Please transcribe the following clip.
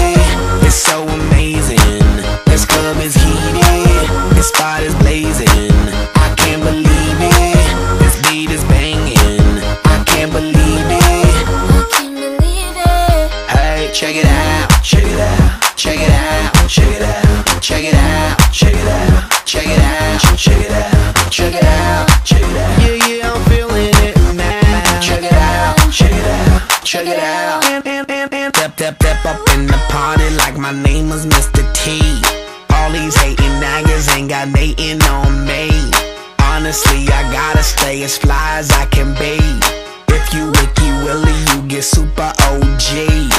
It's so amazing. This club is heated, this spot is blazing. I can't believe it. This beat is banging. I can't believe it. I can't believe it. Hey, check it out, check it out, check it out, check it out, check it out, check it out, check it out, check it out, check it out, check it out. Yeah, yeah, I'm feeling it now. Check it out, check it out, check it out. Step up in the party like my name was Mr. T. All these hating niggas ain't got nothing on me. Honestly, I gotta stay as fly as I can be. If you Wicky Willy, you get super OG.